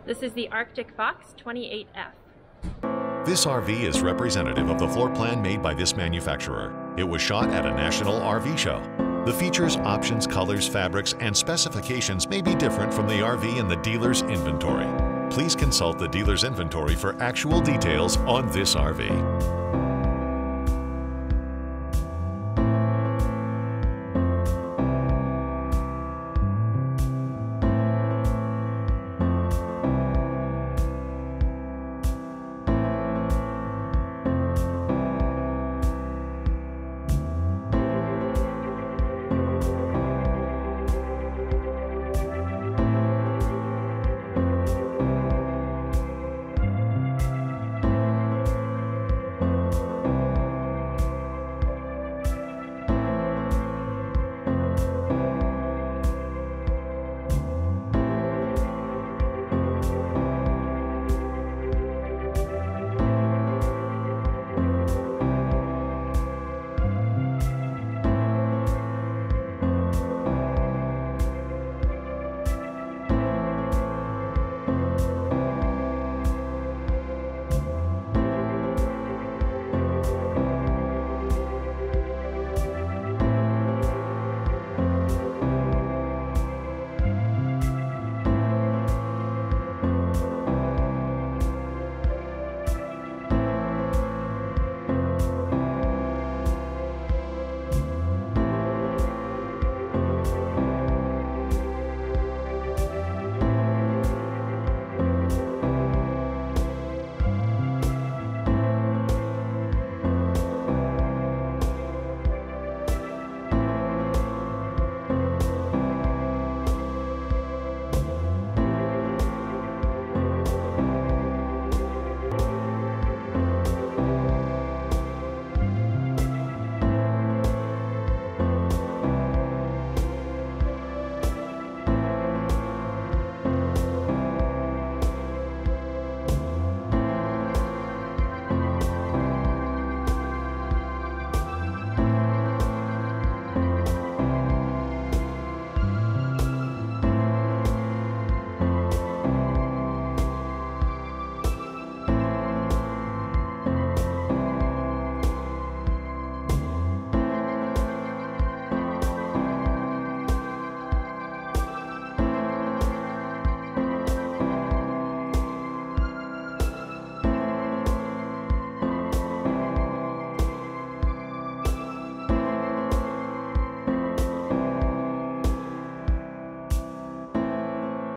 This is the Arctic Fox 28F. This RV is representative of the floor plan made by this manufacturer. It was shot at a national RV show. The features, options, colors, fabrics, and specifications may be different from the RV in the dealer's inventory. Please consult the dealer's inventory for actual details on this RV.